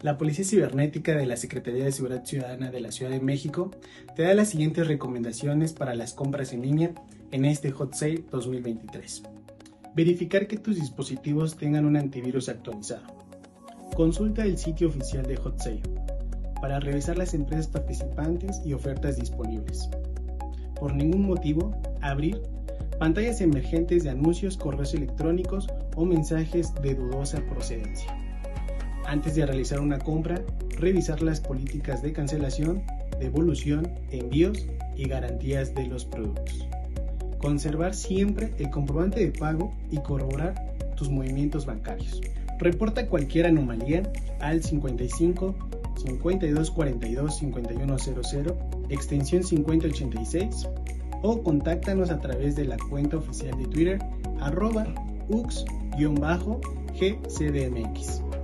La Policía Cibernética de la Secretaría de Seguridad Ciudadana de la Ciudad de México te da las siguientes recomendaciones para las compras en línea en este Hot Sale 2023. Verificar que tus dispositivos tengan un antivirus actualizado. Consulta el sitio oficial de Hot Sale para revisar las empresas participantes y ofertas disponibles. Por ningún motivo, abrir pantallas emergentes de anuncios, correos electrónicos o mensajes de dudosa procedencia. Antes de realizar una compra, revisar las políticas de cancelación, devolución, envíos y garantías de los productos. Conservar siempre el comprobante de pago y corroborar tus movimientos bancarios. Reporta cualquier anomalía al 55 52 42 5100, extensión 5086, o contáctanos a través de la cuenta oficial de Twitter @ux_gcdmx.